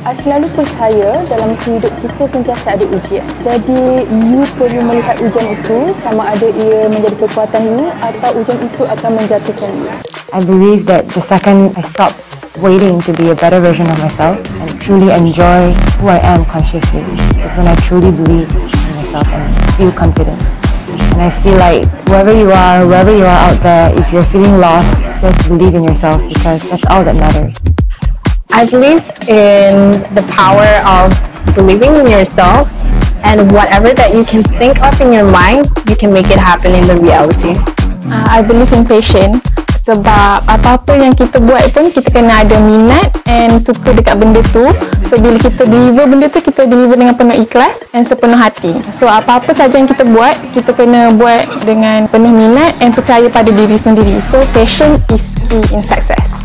Selalu percaya dalam hidup kita sentiasa ada ujian. Jadi, you perlu melihat ujian itu sama ada ia menjadi kekuatan you atau ujian itu akan menjatuhkan you. I believe that the second I stop waiting to be a better version of myself and truly enjoy who I am consciously is when I truly believe in myself and feel confident. And I feel like whoever you are out there, if you're feeling lost, just believe in yourself because that's all that matters. I believe in the power of believing in yourself, and whatever that you can think of in your mind, you can make it happen in the reality. I believe in passion. Sebab apa-apa yang kita buat pun kita kena ada minat and suka dekat benda tu. So bila kita deliver benda tu, kita deliver dengan penuh ikhlas dan sepenuh hati. So apa-apa saja yang kita buat, kita kena buat dengan penuh minat and percaya pada diri sendiri. So passion is key in success.